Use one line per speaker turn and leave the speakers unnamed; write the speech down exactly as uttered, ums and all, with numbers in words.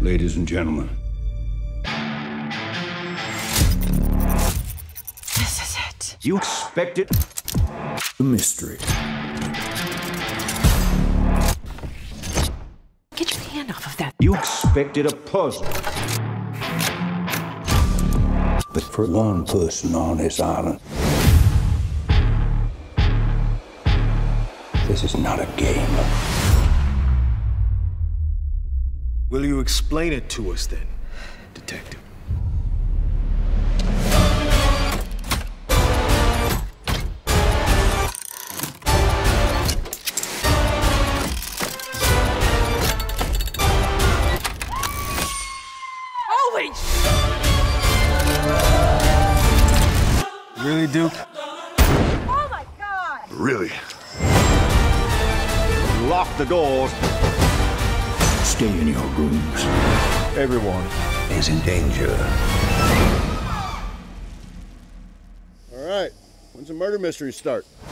Ladies and gentlemen.
This is it.
You expected a mystery.
Get your hand off of that.
You expected a puzzle. But for one person on this island, this is not a game.
Will you explain it to us then, Detective?
Holy
Really, Duke?
Oh my God!
Really?
Lock the doors. Stay in your rooms.
Everyone
Is in danger.
All right, when's the murder mystery start?